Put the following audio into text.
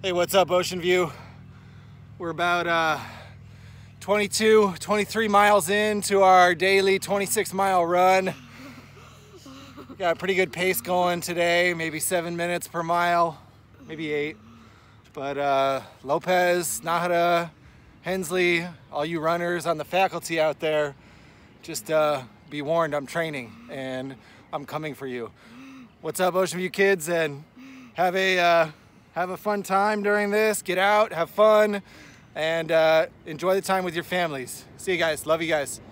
Hey, what's up, Ocean View? We're about 23 miles into our daily 26-mile run. Got a pretty good pace going today, maybe 7 minutes per mile, maybe 8. But Lopez, Nahara, Hensley, all you runners on the faculty out there, just be warned, I'm training and I'm coming for you. What's up, Ocean View kids? And have a fun time during this. Get out, have fun, and enjoy the time with your families. See you guys. Love you guys.